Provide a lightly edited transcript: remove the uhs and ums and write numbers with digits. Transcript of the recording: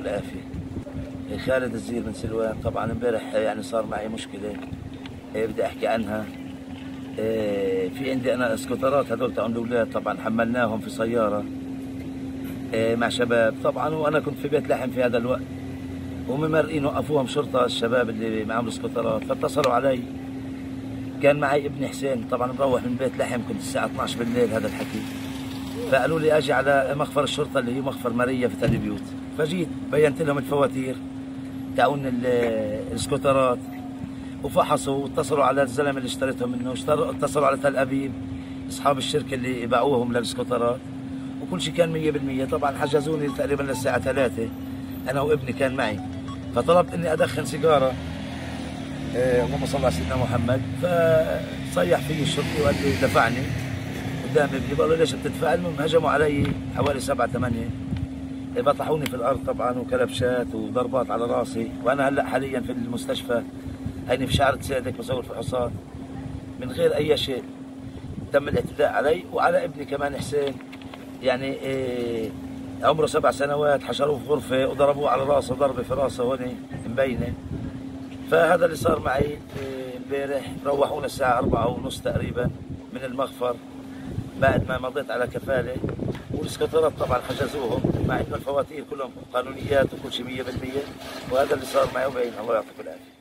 العافية. خالد الزير من سلوان. طبعا امبارح يعني صار معي مشكلة بدي احكي عنها. في عندي انا اسكوترات هذول تاعون الاولاد، طبعا حملناهم في سيارة مع شباب طبعا، وانا كنت في بيت لحم في هذا الوقت، وممرقين وقفوهم شرطة الشباب اللي معهم الاسكوترات، فاتصلوا علي. كان معي ابني حسين، طبعا مروح من بيت لحم، كنت الساعة 12 بالليل هذا الحكي، فقالوا لي اجي على مخفر الشرطة اللي هي مخفر ماريا في تل بيوت. فجيت بينت لهم الفواتير تاعون الاسكوترات، وفحصوا واتصلوا على الزلمه اللي اشتريتهم منه، اتصلوا على تل ابيب اصحاب الشركه اللي باعوهم للاسكوترات، وكل شيء كان 100%. طبعا حجزوني تقريبا للساعه 3، انا وابني كان معي، فطلبت اني ادخن سيجاره، اللهم صل على سيدنا محمد. فصيح في الشرطي وقال لي دفعني قدام ابني، بقول له ليش بتدفع؟ المهم هجموا علي حوالي 7 8، بطحوني في الارض طبعا، وكلبشات وضربات على راسي، وانا هلا حاليا في المستشفى، هيني في شعرة سيدك بسوي فحوصات من غير اي شيء. تم الاعتداء علي وعلى ابني كمان حسين، يعني عمره 7 سنوات، حشروه في غرفه وضربوه على راسه ضربه في راسه هون مبينه. فهذا اللي صار معي امبارح. روحونا الساعه 4:30 تقريبا من المخفر بعد ما مضيت على كفاله، والاسكوترات طبعا حجزوهم، مع انه الفواتير كلهم قانونيات وكل شيء 100%. وهذا اللي صار معي، وبعين الله يعطيك العافيه.